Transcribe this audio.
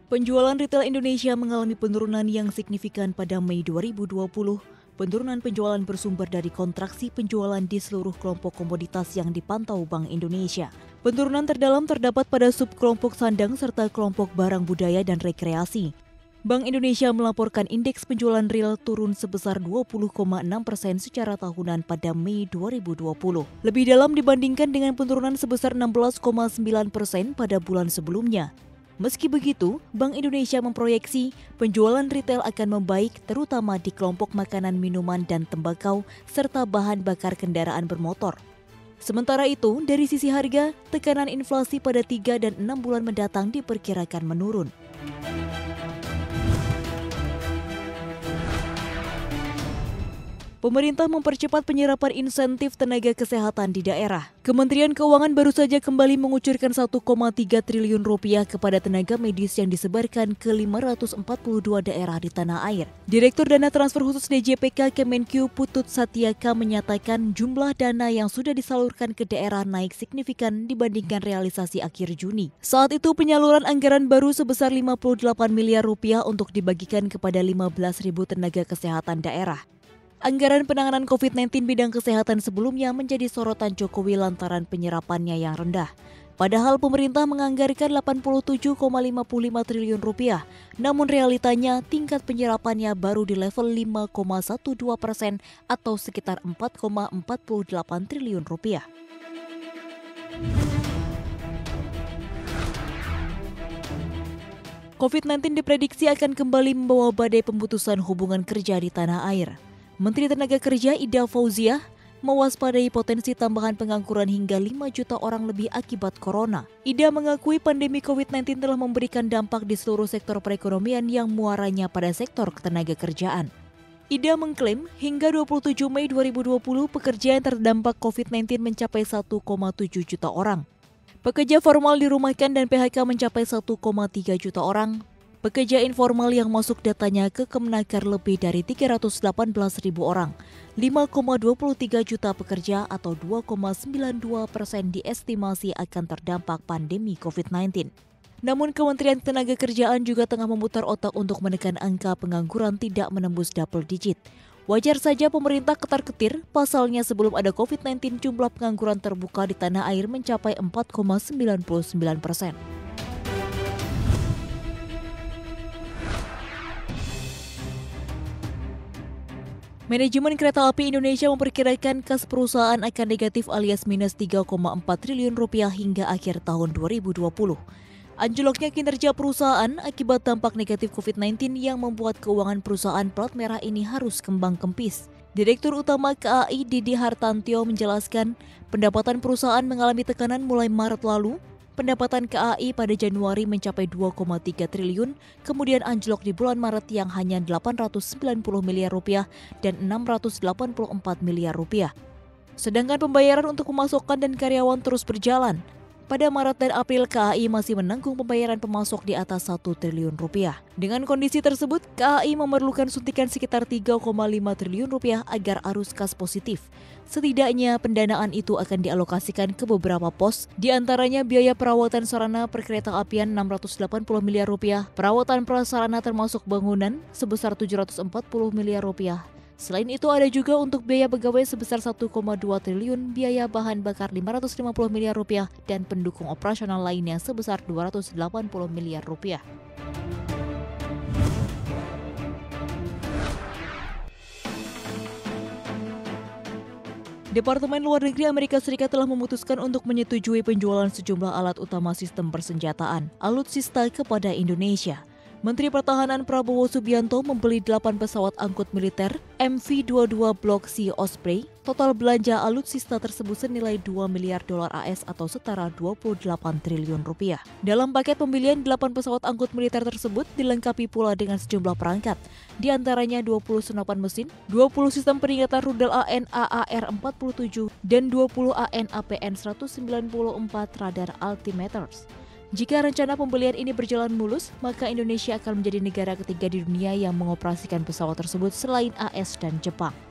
Penjualan retail Indonesia mengalami penurunan yang signifikan pada Mei 2020. Penurunan penjualan bersumber dari kontraksi penjualan di seluruh kelompok komoditas yang dipantau Bank Indonesia. Penurunan terdalam terdapat pada subkelompok sandang serta kelompok barang budaya dan rekreasi. Bank Indonesia melaporkan indeks penjualan real turun sebesar 20,6% secara tahunan pada Mei 2020. Lebih dalam dibandingkan dengan penurunan sebesar 16,9% pada bulan sebelumnya. Meski begitu, Bank Indonesia memproyeksi penjualan retail akan membaik terutama di kelompok makanan, minuman, dan tembakau serta bahan bakar kendaraan bermotor. Sementara itu, dari sisi harga, tekanan inflasi pada 3 dan 6 bulan mendatang diperkirakan menurun. Pemerintah mempercepat penyerapan insentif tenaga kesehatan di daerah. Kementerian Keuangan baru saja kembali mengucurkan 1,3 triliun rupiah kepada tenaga medis yang disebarkan ke 542 daerah di tanah air. Direktur Dana Transfer Khusus DJPK Kemenkyu Putut Satyaka menyatakan jumlah dana yang sudah disalurkan ke daerah naik signifikan dibandingkan realisasi akhir Juni. Saat itu penyaluran anggaran baru sebesar 58 miliar rupiah untuk dibagikan kepada 15.000 tenaga kesehatan daerah. Anggaran penanganan COVID-19 bidang kesehatan sebelumnya menjadi sorotan Jokowi lantaran penyerapannya yang rendah. Padahal pemerintah menganggarkan 87,55 triliun rupiah, namun realitanya tingkat penyerapannya baru di level 5,12% atau sekitar 4,48 triliun rupiah. COVID-19 diprediksi akan kembali membawa badai pemutusan hubungan kerja di tanah air. Menteri Tenaga Kerja Ida Fauziah mewaspadai potensi tambahan pengangguran hingga 5 juta orang lebih akibat corona. Ida mengakui pandemi COVID-19 telah memberikan dampak di seluruh sektor perekonomian yang muaranya pada sektor ketenaga kerjaan. Ida mengklaim hingga 27 Mei 2020 pekerja yang terdampak COVID-19 mencapai 1,7 juta orang. Pekerja formal dirumahkan dan PHK mencapai 1,3 juta orang. Pekerja informal yang masuk datanya ke Kemenaker lebih dari 318.000 orang, 5,23 juta pekerja atau 2,92% diestimasi akan terdampak pandemi COVID-19. Namun Kementerian Tenaga Kerjaan juga tengah memutar otak untuk menekan angka pengangguran tidak menembus double digit. Wajar saja pemerintah ketar-ketir, pasalnya sebelum ada COVID-19 jumlah pengangguran terbuka di tanah air mencapai 4,99%. Manajemen Kereta Api Indonesia memperkirakan kas perusahaan akan negatif alias minus 3,4 triliun rupiah hingga akhir tahun 2020. Anjloknya kinerja perusahaan akibat dampak negatif COVID-19 yang membuat keuangan perusahaan plat merah ini harus kembang kempis. Direktur Utama KAI Didi Hartantyo menjelaskan, pendapatan perusahaan mengalami tekanan mulai Maret lalu. Pendapatan KAI pada Januari mencapai 2,3 triliun, kemudian anjlok di bulan Maret yang hanya 890 miliar rupiah dan 684 miliar rupiah. Sedangkan pembayaran untuk pemasukan dan karyawan terus berjalan. Pada Maret dan April, KAI masih menanggung pembayaran pemasok di atas 1 triliun rupiah. Dengan kondisi tersebut, KAI memerlukan suntikan sekitar 3,5 triliun rupiah agar arus kas positif. Setidaknya pendanaan itu akan dialokasikan ke beberapa pos, di antaranya biaya perawatan sarana perkeretaapian 680 miliar rupiah, perawatan prasarana termasuk bangunan sebesar 740 miliar rupiah. Selain itu ada juga untuk biaya pegawai sebesar 1,2 triliun, biaya bahan bakar 550 miliar rupiah, dan pendukung operasional lainnya sebesar 280 miliar rupiah. Departemen Luar Negeri Amerika Serikat telah memutuskan untuk menyetujui penjualan sejumlah alat utama sistem persenjataan, alutsista kepada Indonesia. Menteri Pertahanan Prabowo Subianto membeli 8 pesawat angkut militer MV-22 Block C Osprey. Total belanja alutsista tersebut senilai 2 miliar dolar AS atau setara 28 triliun rupiah. Dalam paket pembelian 8 pesawat angkut militer tersebut dilengkapi pula dengan sejumlah perangkat, di antaranya 20 senapan mesin, 20 sistem peringatan rudal AN AAR-47, dan 20 AN APN 194 radar altimeters. Jika rencana pembelian ini berjalan mulus, maka Indonesia akan menjadi negara ketiga di dunia yang mengoperasikan pesawat tersebut selain AS dan Jepang.